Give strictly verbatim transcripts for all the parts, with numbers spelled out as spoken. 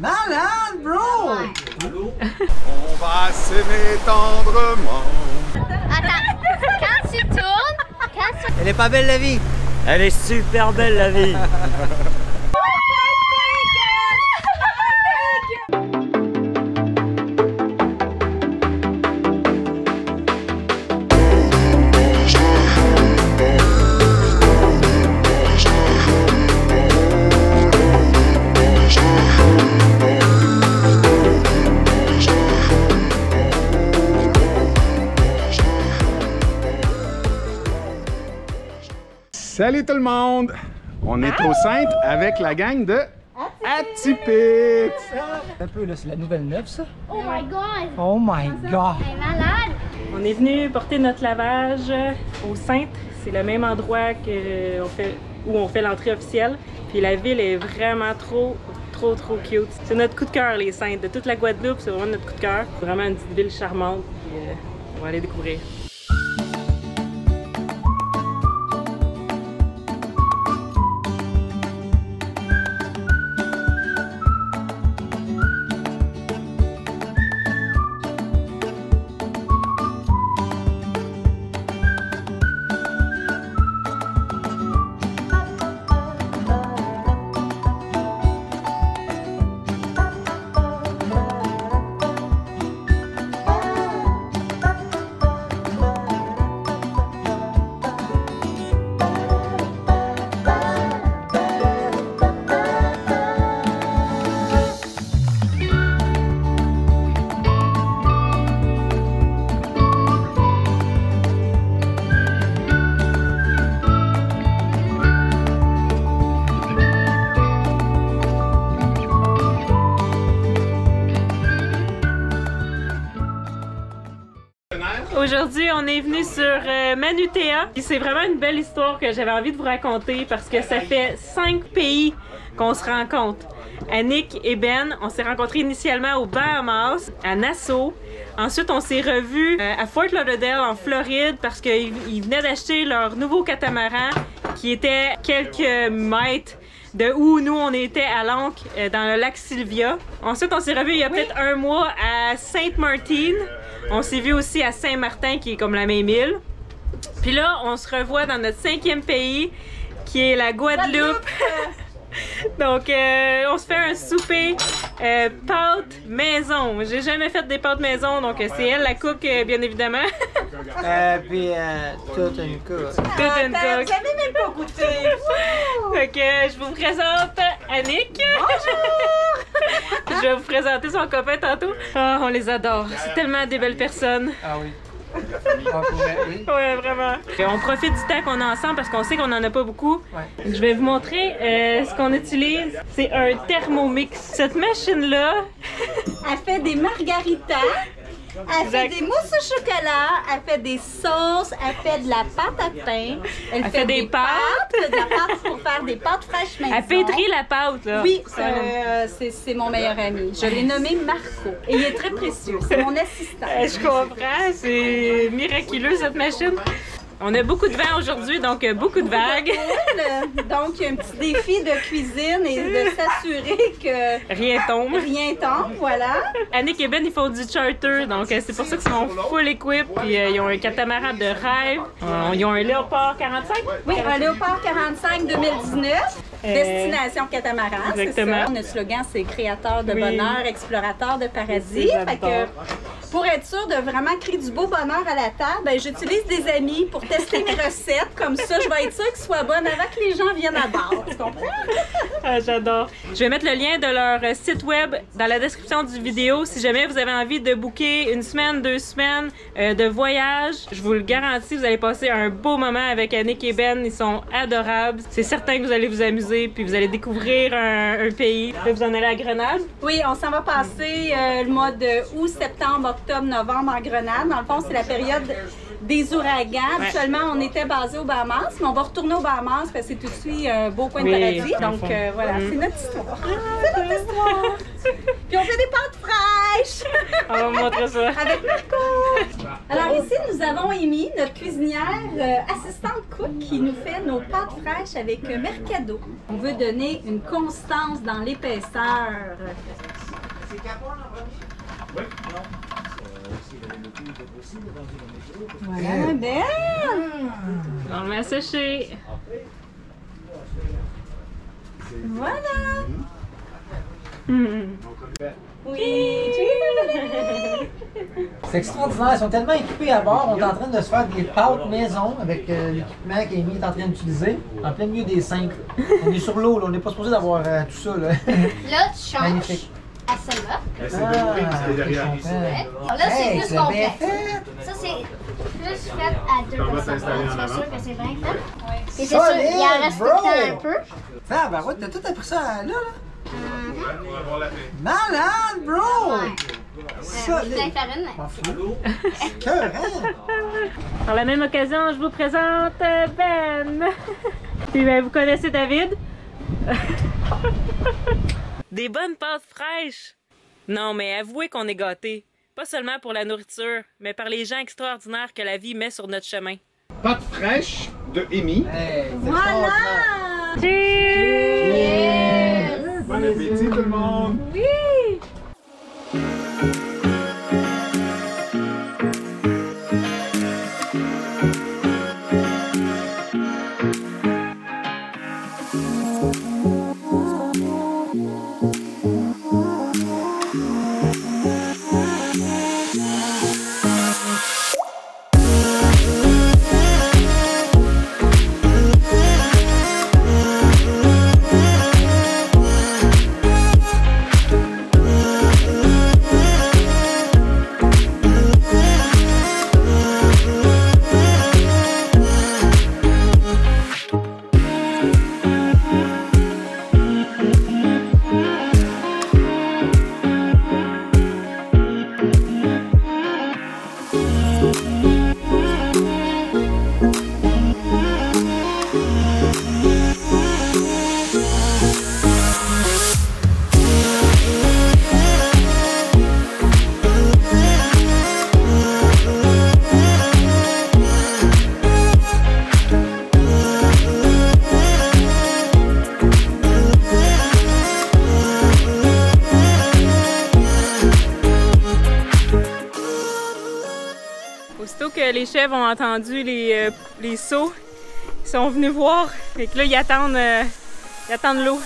Malade, bro! On va s'aimer tendrement. Attends, quand tu tournes, quand tu... Elle est pas belle la vie? Elle est super belle la vie. Salut tout le monde! On est au Centre avec la gang de Atypique! Un peu là, c'est la nouvelle neuf ça? Oh my god! Oh my god! Elle est malade! On est venu porter notre lavage au Centre. C'est le même endroit que on fait, où on fait l'entrée officielle. Puis la ville est vraiment trop, trop, trop cute. C'est notre coup de cœur, les Centres. De toute la Guadeloupe, c'est vraiment notre coup de cœur. C'est vraiment une petite ville charmante. Puis, euh, on va aller découvrir. Aujourd'hui, on est venu sur euh, Manutea. C'est vraiment une belle histoire que j'avais envie de vous raconter parce que ça fait cinq pays qu'on se rencontre. Annick et Ben, on s'est rencontrés initialement aux Bahamas, à Nassau. Ensuite, on s'est revus euh, à Fort Lauderdale, en Floride, parce qu'ils venaient d'acheter leur nouveau catamaran qui était quelques mètres de où nous on était à l'ancre euh, dans le lac Sylvia. Ensuite, on s'est revus il y a oui. peut-être un mois à Sainte-Martine. On s'est vu aussi à Saint-Martin, qui est comme la même île. Puis là, on se revoit dans notre cinquième pays, qui est la Guadeloupe. Donc, euh, on se fait un souper euh, pâtes maison. J'ai jamais fait des pâtes maison, donc c'est elle la cook, euh, bien évidemment. euh, puis, euh, toute une cook. Toute une cook. Vous avez même pas goûté. Fait que euh, je vous présente Annick. Bonjour! Je vais vous présenter son copain tantôt. Oh, on les adore. C'est tellement des belles personnes. Ah oui. Ah, ouais, oui. Ouais, vraiment. Et on profite du temps qu'on a ensemble parce qu'on sait qu'on en a pas beaucoup. Ouais. Je vais vous montrer euh, ce qu'on utilise. C'est un Thermomix. Cette machine-là, Elle fait des margaritas. Elle Exact. fait des mousses au chocolat, elle fait des sauces, elle fait de la pâte à pain, elle, Elle fait des pâtes. pâtes, de la pâte pour faire des pâtes fraîches maison. elle pétrit la pâte, là. Oui, Ça, euh, c'est c'est mon meilleur ami. Je l'ai nommé Marco. Et il est très précieux. C'est mon assistant. Euh, je comprends, c'est miraculeux cette machine. On a beaucoup de vent aujourd'hui, donc euh, beaucoup de vagues. Cool. Donc, un petit défi de cuisine et de s'assurer que Rien tombe. rien tombe, voilà. Annick et Ben, ils font du charter, donc euh, c'est pour ça qu'ils sont full equip. Puis euh, ils ont un catamaran de rêve. Euh, ils ont un Léopard quarante-cinq. Oui, un Léopard quarante-cinq deux mille dix-neuf. Euh, Destination catamaran, c'est exactement. ça. Notre slogan, c'est créateur de Oui. bonheur, explorateur de paradis. J'adore. Fait que, pour être sûr de vraiment créer du beau bonheur à la table, ben, j'utilise des amis pour tester mes recettes. Comme ça, je vais être sûre qu'ils soient bonnes avant que les gens viennent à bord. Tu comprends? Ah, j'adore. Je vais mettre le lien de leur euh, site web dans la description du vidéo. Si jamais vous avez envie de booker une semaine, deux semaines euh, de voyage, je vous le garantis, vous allez passer un beau moment avec Annick et Ben. Ils sont adorables. C'est certain que vous allez vous amuser puis vous allez découvrir un, un pays. Là, vous en allez à Grenade. Oui, on s'en va passer euh, le mois de août, septembre, octobre, novembre en Grenade. Dans le fond, c'est la période des ouragans. Ouais. Habituellement, on était basé aux Bahamas, mais on va retourner aux Bahamas parce que c'est tout de suite un beau coin de Oui, paradis. dans le Donc fond. euh, voilà, Mm. c'est notre histoire. C'est notre histoire. Puis on fait des pâtes fraîches On va vous montrer ça. avec Marco. Alors ici, nous avons Amy, notre cuisinière euh, assistante cook, qui nous fait nos pâtes fraîches avec euh, Mercado. On veut donner une constance dans l'épaisseur. C'est Capone en premier? Oui. Voilà, belle! On le met à sécher. Voilà! Hum. Oui! C'est extraordinaire, ils sont tellement équipés à bord, on est en train de se faire des pâtes maison avec euh, l'équipement qu'Amy est en train d'utiliser, en plein milieu des cinq. On est sur l'eau, là, on n'est pas supposé d'avoir euh, tout ça. Là. Là, tu changes Magnifique. à celle-là. Mais c'est de c'est derrière. ok, je comprends. Ouais. Là, c'est Hey, plus c'est bien complexe. fait. Ça, c'est plus fait à deux On va personnes. s'installer en Tu es avant. sûr que c'est bien fait? Et c'est sûr, Solide, il en reste tout le bro. temps un peu. Ah, ben ouais, t'as tout appris ça là, là. On va voir la fin. Malade, bro! Ouais. Euh, je Solide. vais faire une. M'en fous. C'est cœur, hein? Par la même occasion, je vous présente euh, Ben. Puis ben, vous connaissez David? Des bonnes pâtes fraîches. Non, mais avouez qu'on est gâtés. Pas seulement pour la nourriture, mais par les gens extraordinaires que la vie met sur notre chemin. Pâte fraîche de Amy. Hey, c'est Voilà! extraordinaire. Cheers! Bon appétit tout le monde. Oui! Aussitôt que les chefs ont entendu les, euh, les sauts, ils sont venus voir. Fait que là, ils attendent, euh, ils attendent l'eau.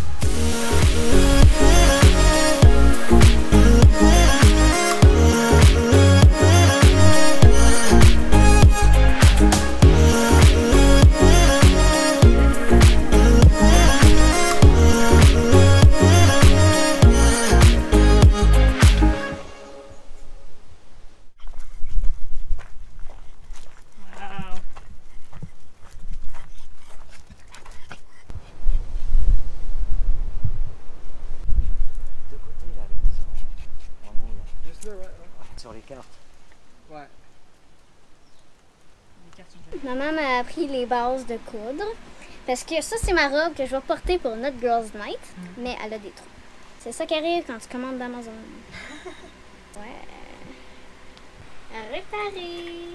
Sur les cartes. Ouais. Maman m'a appris les bases de coudre. Parce que ça, c'est ma robe que je vais porter pour notre Girls Night. Mais elle a des trous. C'est ça qui arrive quand tu commandes d'Amazon. Ouais. À réparer.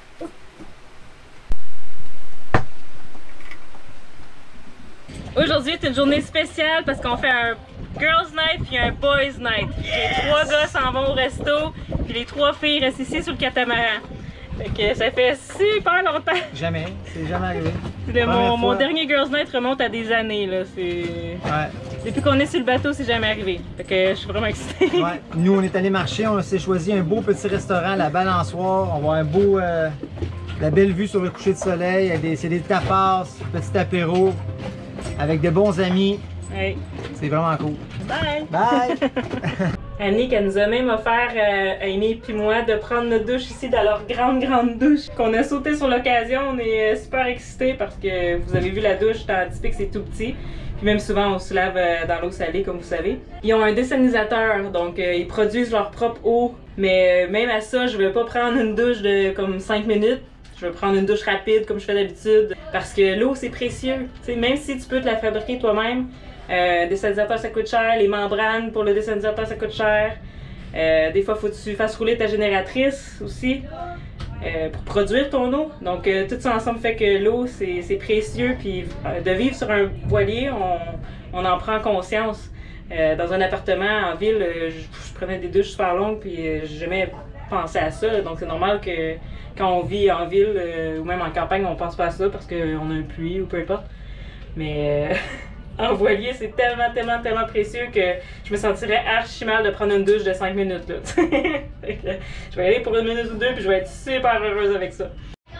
Aujourd'hui est une journée spéciale parce qu'on fait un Girls Night puis un Boys Night. Les trois gars s'en vont au resto, puis les trois filles restent ici sur le catamaran. Fait que ça fait super longtemps. Jamais, c'est jamais arrivé. Le- mon, Première mon fois. dernier Girls Night remonte à des années. Là. C'est... Ouais. Depuis qu'on est sur le bateau, c'est jamais arrivé. Fait que je suis vraiment excitée. Ouais. Nous, on est allé marcher, on s'est choisi un beau petit restaurant, la Balançoire. On va avoir un beau, euh, la belle vue sur le coucher de soleil. avec des- C'est des tapas, petit apéro, avec de bons amis. Ouais. C'est vraiment cool. Bye! Bye! Annick, elle nous a même offert, euh, Amy et moi, de prendre notre douche ici dans leur grande, grande douche. Qu'on a sauté sur l'occasion, on est euh, super excités parce que vous avez vu la douche, tant typique, c'est tout petit. Puis même souvent, on se lave euh, dans l'eau salée, comme vous savez. Ils ont un désalinisateur, donc euh, ils produisent leur propre eau. Mais euh, même à ça, je vais pas prendre une douche de comme cinq minutes. Je vais prendre une douche rapide, comme je fais d'habitude. Parce que l'eau, c'est précieux. T'sais, même si tu peux te la fabriquer toi-même, Euh, désalinisateur, ça coûte cher. Les membranes pour le désalinisateur, ça coûte cher. Euh, des fois, il faut que tu fasses rouler ta génératrice aussi euh, pour produire ton eau. Donc, euh, tout ça ensemble fait que l'eau, c'est c'est précieux. Puis, euh, de vivre sur un voilier, on, on en prend conscience. Euh, dans un appartement en ville, euh, je, je prenais des douches super longues, puis euh, j'ai jamais pensé à ça. Donc c'est normal que quand on vit en ville euh, ou même en campagne, on pense pas à ça parce qu'on a un puits ou peu importe. Mais euh, en voilier, c'est tellement, tellement, tellement précieux que je me sentirais archi mal de prendre une douche de cinq minutes. Là. Fait que, je vais y aller pour une minute ou deux, puis je vais être super heureuse avec ça.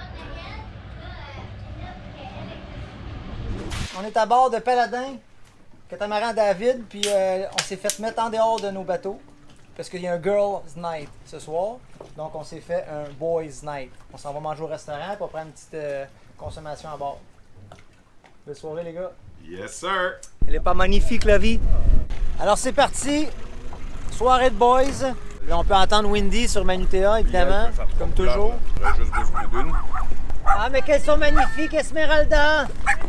On est à bord de Paladin, catamaran David, puis euh, on s'est fait mettre en dehors de nos bateaux parce qu'il y a un girls' night ce soir. Donc on s'est fait un boys' night. On s'en va manger au restaurant pour prendre une petite euh, consommation à bord. Belle soirée les gars. Yes, sir! Elle est pas magnifique la vie. Alors c'est parti, soirée de boys. Là on peut entendre Windy sur Manutea évidemment, comme toujours. J'ai juste besoin d'une. Ah mais qu'elles sont magnifiques Esmeralda!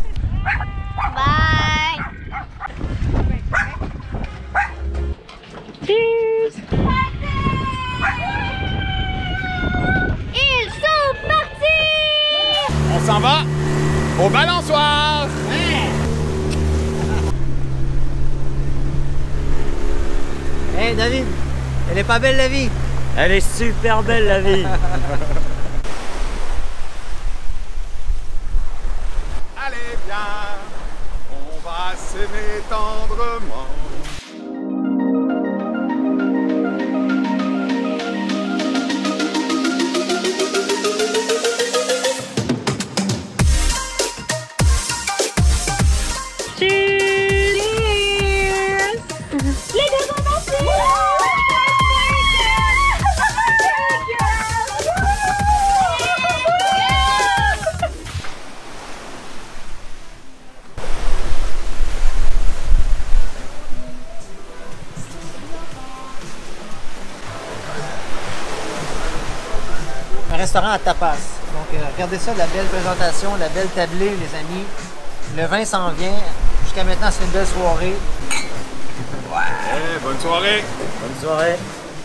Bye! Cheers! Ils sont partis! On s'en va au balançoire! Hey David, elle est pas belle la vie? Elle est super belle la vie. Allez, viens, on va s'aimer tendrement. Un restaurant à tapas. Donc euh, regardez ça, la belle présentation, la belle tablée les amis. Le vin s'en vient. Jusqu'à maintenant c'est une belle soirée. Hey, bonne soirée! Bonne soirée.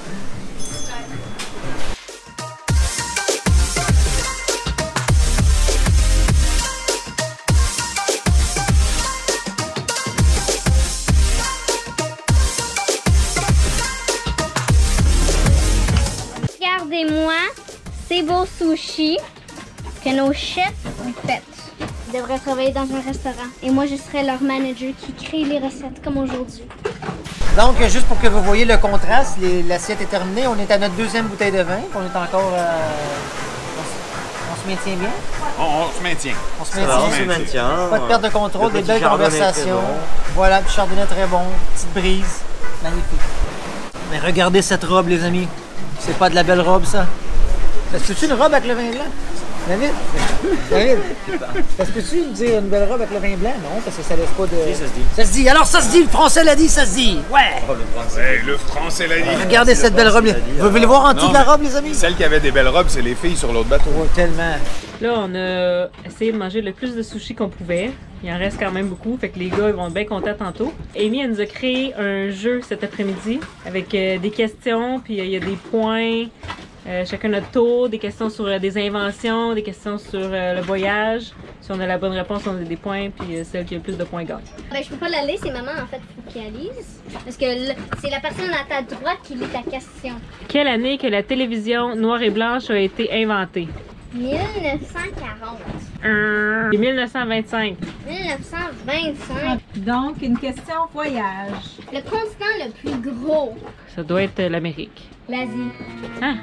Regardez-moi ces beaux sushis que nos chefs ont fait. Ils devraient travailler dans un restaurant et moi je serai leur manager qui crée les recettes comme aujourd'hui. Donc juste pour que vous voyez le contraste, les- l'assiette est terminée. On est à notre deuxième bouteille de vin. On est encore... euh, on, s- on se maintient bien? On, on se maintient. On se Ça va, maintient. on se maintient. Pas de perte de contrôle, Le des petit belles chardonnay conversations. très bon. Voilà, puis chardonnay très bon, petite brise, magnifique. Mais regardez cette robe, les amis. C'est pas de la belle robe, ça. Ça se peut-tu une robe avec le vin blanc? David? David? Ça se peut-tu dire une belle robe avec le vin blanc? Non, parce que ça laisse pas de... Si, ça se dit. Ça se dit. Alors, ça se dit. Le français l'a dit, ça se dit. Ouais! Oh, le français. Hey, le français l'a dit. Regardez cette belle robe. les- Vous voulez voir en dessous de la robe, les amis? Celle qui avait des belles robes, c'est les filles sur l'autre bateau. Oh, tellement. Là, on a essayé de manger le plus de sushis qu'on pouvait. Il en reste quand même beaucoup, fait que les gars ils vont être bien contents tantôt. Amy, elle nous a créé un jeu cet après-midi avec euh, des questions, puis euh, il y a des points, euh, chacun notre tour, des questions sur euh, des inventions, des questions sur euh, le voyage. Si on a la bonne réponse, on a des points, puis euh, celle qui a le plus de points gagne. Ben, je peux pas la lire, c'est maman en fait faut qu'elle lise. Parce que le- c'est la personne à ta droite qui lit ta question. Quelle année que la télévision noire et blanche a été inventée? mille neuf cent quarante. Euh, mille neuf cent vingt-cinq. mille neuf cent vingt-cinq. Donc, une question voyage. Le continent le plus gros, Ça doit être euh, l'Amérique. l'Asie. Ah!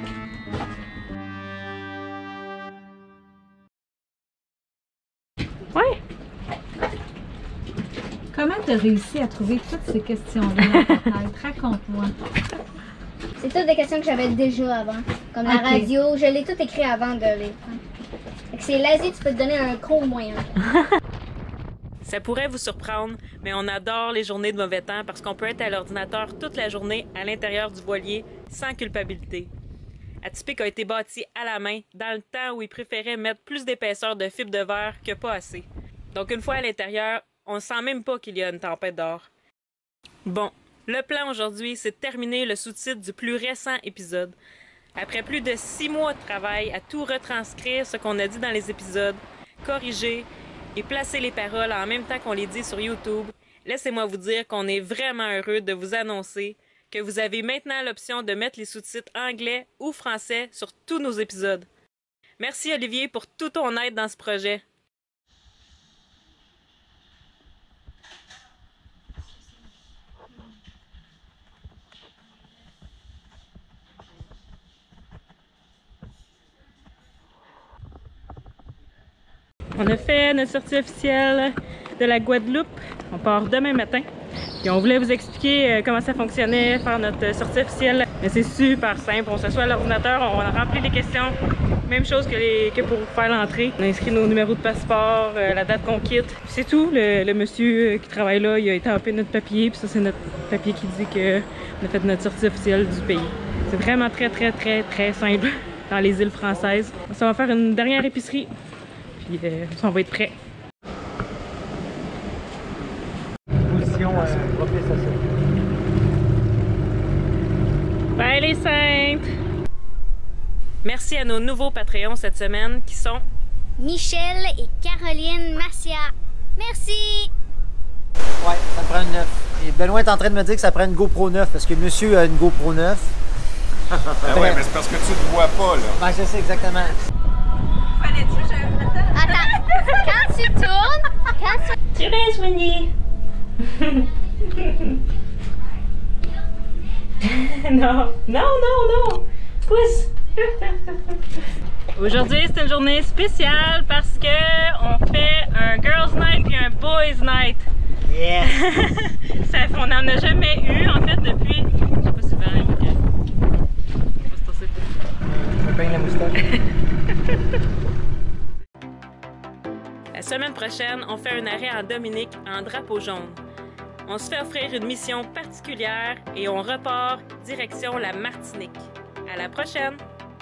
Ouais! Comment tu as réussi à trouver toutes ces questions-là dans ta tête? Raconte-moi. C'est toutes des questions que j'avais déjà avant. Comme la Ok. radio, je l'ai tout écrit avant de les prendre. Fait que c'est l'Asie, tu peux te donner un cours moyen. Ça pourrait vous surprendre, mais on adore les journées de mauvais temps parce qu'on peut être à l'ordinateur toute la journée à l'intérieur du voilier sans culpabilité. Atypique a été bâti à la main dans le temps où il préférait mettre plus d'épaisseur de fibre de verre que pas assez. Donc une fois à l'intérieur, on ne sent même pas qu'il y a une tempête dehors. Bon, le plan aujourd'hui, c'est de terminer le sous-titre du plus récent épisode. Après plus de six mois de travail à tout retranscrire ce qu'on a dit dans les épisodes, corriger et placer les paroles en même temps qu'on les dit sur YouTube, laissez-moi vous dire qu'on est vraiment heureux de vous annoncer que vous avez maintenant l'option de mettre les sous-titres anglais ou français sur tous nos épisodes. Merci Olivier pour toute ton aide dans ce projet. On a fait notre sortie officielle de la Guadeloupe. On part demain matin. Et on voulait vous expliquer comment ça fonctionnait, faire notre sortie officielle. Mais c'est super simple. On s'assoit à l'ordinateur, on remplit les questions. Même chose que, les, que pour faire l'entrée. On inscrit nos numéros de passeport, la date qu'on quitte. C'est tout. Le, le monsieur qui travaille là, il a étampé notre papier. Puis ça, c'est notre papier qui dit qu'on a fait notre sortie officielle du pays. C'est vraiment très, très, très, très simple dans les îles françaises. Ça va faire une dernière épicerie. Puis euh, on va être prêt. Position euh, propice à ça. Bye les saintes! Merci à nos nouveaux Patreons cette semaine qui sont Michel et Caroline Massia. Merci! Ouais, ça me prend une neuf. Et Benoît est en train de me dire que ça prend une GoPro neuf parce que monsieur a une GoPro neuf. Ah ouais, mais c'est parce que tu ne vois pas, là. Ben, je sais exactement. Fallait-tu, j'ai Attends, quand tu tournes, quand tu... Tu restes, Winnie! Non, non, non, non! Pousse! Aujourd'hui, c'est une journée spéciale parce que on fait un Girls Night et un Boys Night. Yes! Ça, on n'en a jamais eu, en fait, depuis... Je sais pas si c'est vrai. Je me peigne la moustache. La semaine prochaine, on fait un arrêt en Dominique en drapeau jaune. On se fait offrir une mission particulière et on repart direction la Martinique. À la prochaine!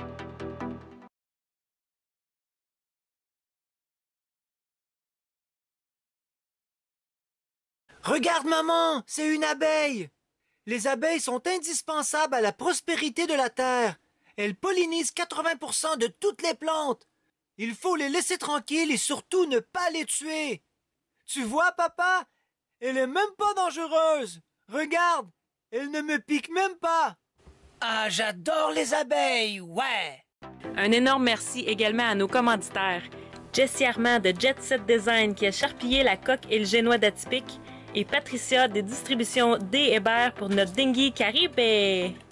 Regarde, maman, c'est une abeille. Les abeilles sont indispensables à la prospérité de la terre. Elles pollinisent quatre-vingts pour cent de toutes les plantes. Il faut les laisser tranquilles et surtout ne pas les tuer. Tu vois, papa? Elle est même pas dangereuse. Regarde, elle ne me pique même pas. Ah, j'adore les abeilles, ouais. Un énorme merci également à nos commanditaires. Jessie Armand de Jet Set Design qui a charpillé la coque et le génois d'Atypique et Patricia des distributions D. Hébert pour notre dinghy Caribe.